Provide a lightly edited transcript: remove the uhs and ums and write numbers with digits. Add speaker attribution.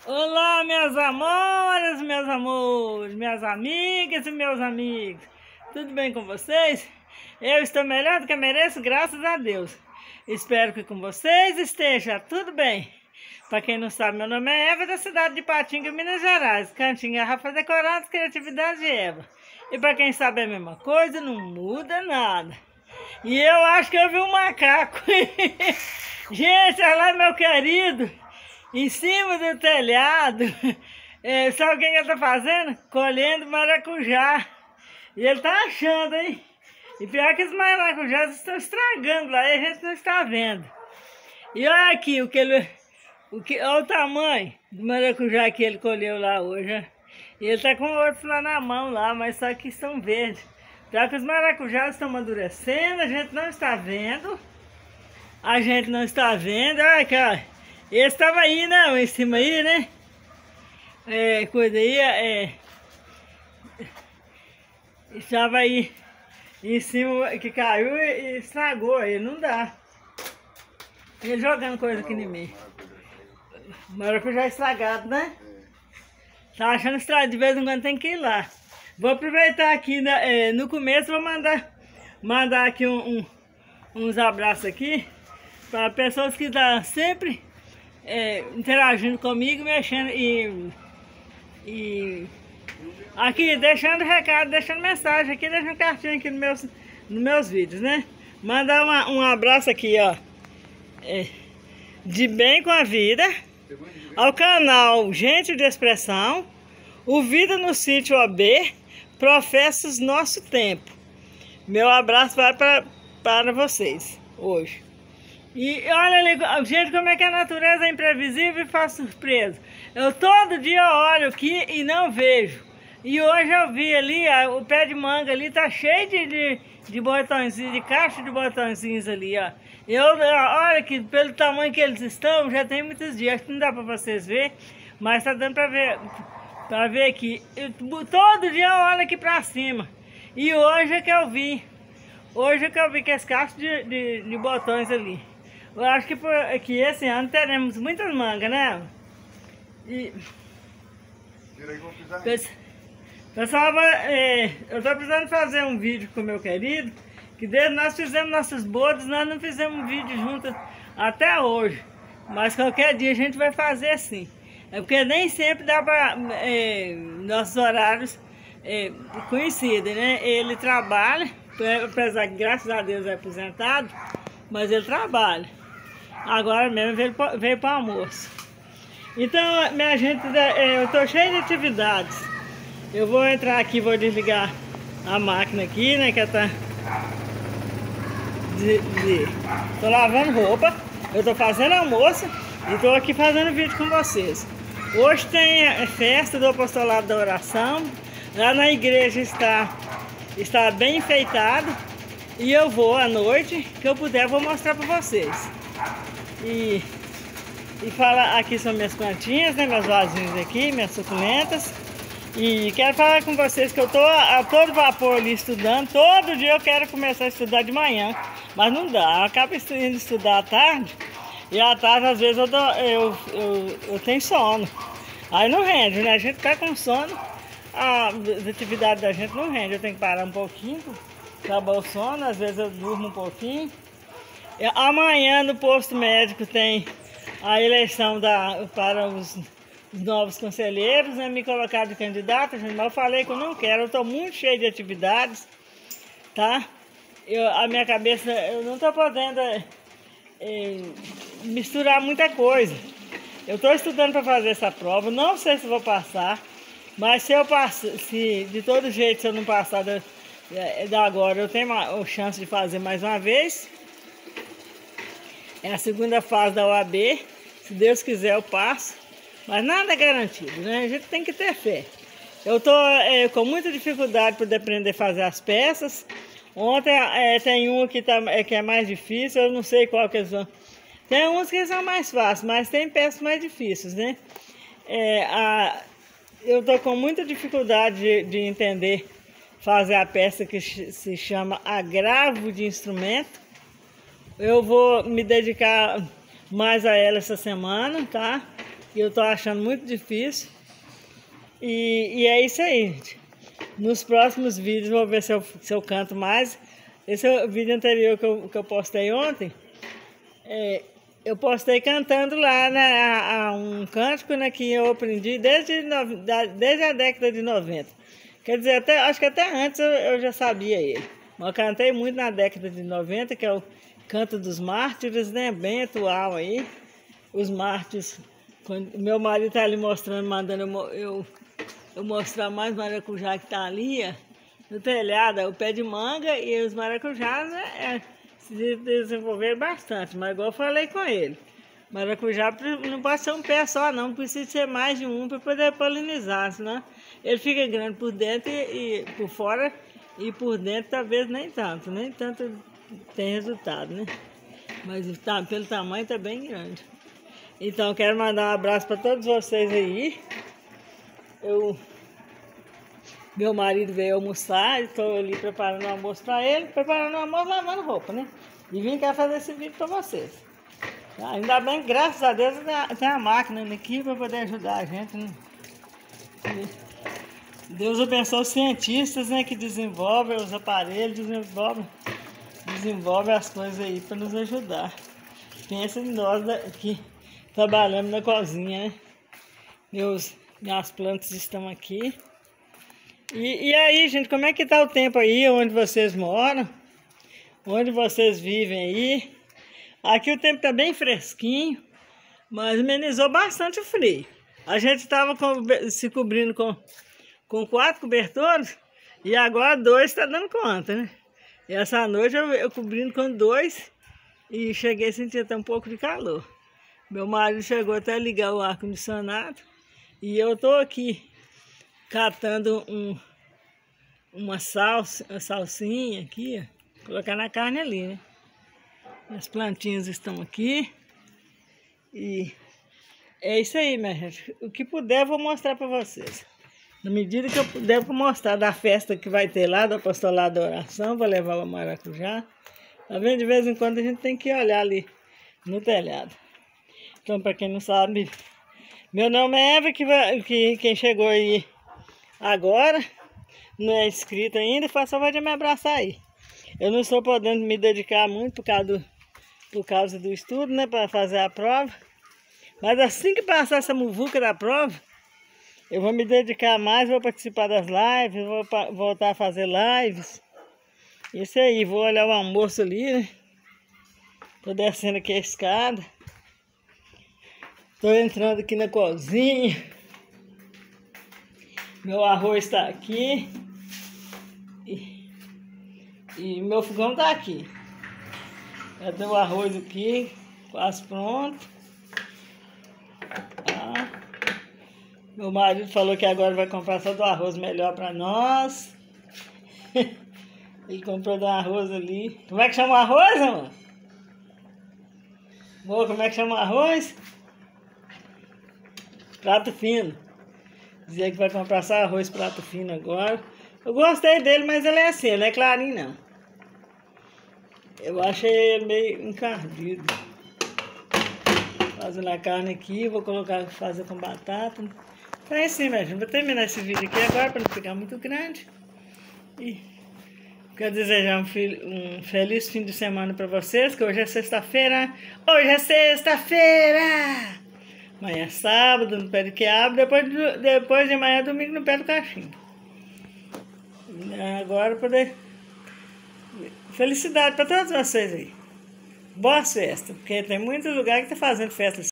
Speaker 1: Olá, minhas amoras, meus amores, minhas amigas e meus amigos. Tudo bem com vocês? Eu estou melhor do que mereço, graças a Deus. Espero que com vocês esteja tudo bem. Para quem não sabe, meu nome é Eva, da cidade de Patinga, Minas Gerais. Cantinho Garrafa Decorados, Criatividade de Eva. E para quem sabe a mesma coisa, não muda nada. E eu acho que eu vi um macaco. Gente, olha lá, meu querido. Em cima do telhado, sabe o que ele tá fazendo? Colhendo maracujá. E ele tá achando, hein? E pior que os maracujás estão estragando lá, e a gente não está vendo. E olha aqui, olha o tamanho do maracujá que ele colheu lá hoje, ó. E ele tá com outros lá na mão, lá, mas só que estão verdes. Pior que os maracujás estão amadurecendo, a gente não está vendo. A gente não está vendo, olha aqui, ó. Esse estava aí, né? Em cima aí, né? Coisa aí, estava aí em cima que caiu e estragou. Ele não dá. Ele jogando coisa aqui em mim. Maracujá estragado, né? Tá achando estragado, de vez em quando tem que ir lá. Vou aproveitar aqui, né, no começo, vou mandar aqui uns abraços aqui para pessoas que estão sempre interagindo comigo, mexendo e aqui deixando recado, deixando mensagem aqui, deixando cartinha aqui nos meus vídeos, né? Mandar um abraço aqui, ó, de bem com a vida, ao canal Gente de Expressão, o Vida no Sítio OB, Professos Nosso Tempo. Meu abraço vai para vocês hoje. E olha ali, gente, como é que a natureza é imprevisível e faz surpresa. Eu todo dia olho aqui e não vejo. E hoje eu vi ali, o pé de manga ali tá cheio de botõezinhos, de caixa de botõezinhos ali, ó. Olha que pelo tamanho que eles estão, já tem muitos dias. Acho que não dá pra vocês verem, mas tá dando pra ver aqui. Todo dia eu olho aqui pra cima. E hoje é que eu vi. Hoje é que eu vi que esse cacho de botões ali. Eu acho que esse ano teremos muitas mangas, né? E pessoal, eu tô precisando fazer um vídeo com o meu querido, que desde nós fizemos nossos bodas, nós não fizemos um vídeo juntos até hoje. Mas qualquer dia a gente vai fazer assim. É porque nem sempre dá para nossos horários coincidem, né? Ele trabalha, apesar que graças a Deus é aposentado, mas ele trabalha. Agora mesmo veio para o almoço. Então, minha gente, eu tô cheio de atividades. Eu vou entrar aqui, vou desligar a máquina aqui, né? Que tá tô lavando roupa. Eu tô fazendo almoço e tô aqui fazendo vídeo com vocês. Hoje tem a festa do apostolado da oração. Lá na igreja está bem enfeitado. E eu vou à noite, que eu puder, vou mostrar para vocês. E falar aqui são minhas plantinhas, né? Meus vasinhos aqui, minhas suculentas. E quero falar com vocês que eu tô a todo vapor ali estudando. Todo dia eu quero começar a estudar de manhã, mas não dá. Eu acabo indo estudar à tarde. E à tarde, às vezes, eu tenho sono. Aí não rende, né? A gente tá com sono, as atividades da gente não rende. Eu tenho que parar um pouquinho, acabar o sono. Às vezes eu durmo um pouquinho. Amanhã no posto médico tem a eleição para os novos conselheiros, né? Me colocaram de candidato, mas eu falei que eu não quero, eu estou muito cheio de atividades, tá? A minha cabeça, eu não estou podendo misturar muita coisa. Eu estou estudando para fazer essa prova, não sei se vou passar, mas se eu passar, de todo jeito, se eu não passar da agora, eu tenho a chance de fazer mais uma vez. É a segunda fase da OAB, se Deus quiser eu passo, mas nada é garantido, né? A gente tem que ter fé. Eu tô com muita dificuldade para aprender a fazer as peças. Ontem tem um que é mais difícil, eu não sei qual que são. Tem uns que são mais fáceis, mas tem peças mais difíceis, né? Eu tô com muita dificuldade de entender fazer a peça que se chama agravo de instrumento. Eu vou me dedicar mais a ela essa semana, tá? E eu tô achando muito difícil. E é isso aí, gente. Nos próximos vídeos vou ver se eu canto mais. Esse é o vídeo anterior que eu postei ontem. Eu postei cantando lá, né, um cântico, né, que eu aprendi desde a década de 90. Quer dizer, acho que até antes eu já sabia ele. Mas eu cantei muito na década de 90, que é o Canto dos Mártires, né, bem atual aí. Os mártires, quando meu marido tá ali mostrando, mandando eu mostrar mais maracujá que tá ali, ó, no telhado, o pé de manga e os maracujás, né, se desenvolveram bastante, mas igual eu falei com ele, maracujá não pode ser um pé só não, precisa ser mais de um para poder polinizar, senão ele fica grande por dentro e por fora, e por dentro talvez nem tanto tem resultado, né? Mas pelo tamanho tá bem grande. Então eu quero mandar um abraço para todos vocês aí. Meu marido veio almoçar, estou ali preparando o almoço para ele, preparando o almoço, lavando roupa, né? E vim cá fazer esse vídeo para vocês. Ainda bem, graças a Deus, tem a máquina aqui para poder ajudar a gente, né? Deus abençoe os cientistas, né, que desenvolvem os aparelhos, desenvolvem as coisas aí para nos ajudar. Pensa em nós que trabalhamos na cozinha, né? Minhas plantas estão aqui. E aí, gente, como é que tá o tempo aí, onde vocês moram? Onde vocês vivem aí? Aqui o tempo tá bem fresquinho, mas amenizou bastante o frio. A gente estava se cobrindo com 4 cobertores e agora 2 está dando conta, né? E essa noite eu cobrindo com 2 e cheguei a sentir até um pouco de calor. Meu marido chegou até a ligar o ar-condicionado e eu tô aqui catando uma salsinha aqui, ó, colocar na carne ali, né? As plantinhas estão aqui e é isso aí, minha gente. O que puder eu vou mostrar para vocês. Na medida que eu puder, eu vou mostrar da festa que vai ter lá, do apostolado da oração, vou levar o maracujá. Tá vendo? De vez em quando a gente tem que olhar ali no telhado. Então, para quem não sabe, meu nome é Eva, quem chegou aí agora, não é inscrito ainda, faz favor de me abraçar aí. Eu não estou podendo me dedicar muito por causa do estudo, né, para fazer a prova. Mas assim que passar essa muvuca da prova, eu vou me dedicar mais, vou participar das lives, vou voltar a fazer lives. Isso aí, vou olhar o almoço ali, né? Tô descendo aqui a escada. Tô entrando aqui na cozinha. Meu arroz está aqui. E meu fogão tá aqui. Já tem o arroz aqui, quase pronto. Meu marido falou que agora vai comprar só do arroz melhor para nós. Ele comprou do arroz ali. Como é que chama o arroz, amor? Amor, como é que chama o arroz? Prato fino. Dizer que vai comprar só arroz prato fino agora. Eu gostei dele, mas ele é assim, ele é clarinho não. Eu achei ele meio encardido. Fazendo a carne aqui, vou fazer com batata. Então é assim, minha gente. Vou terminar esse vídeo aqui agora para não ficar muito grande. E quero desejar um feliz fim de semana para vocês, que hoje é sexta-feira. Hoje é sexta-feira! Amanhã é sábado, no pé de quiabo. Depois de amanhã é domingo, no pé do cachimbo. Agora poder... Felicidade para todos vocês aí. Boas festas, porque tem muitos lugares que estão fazendo festa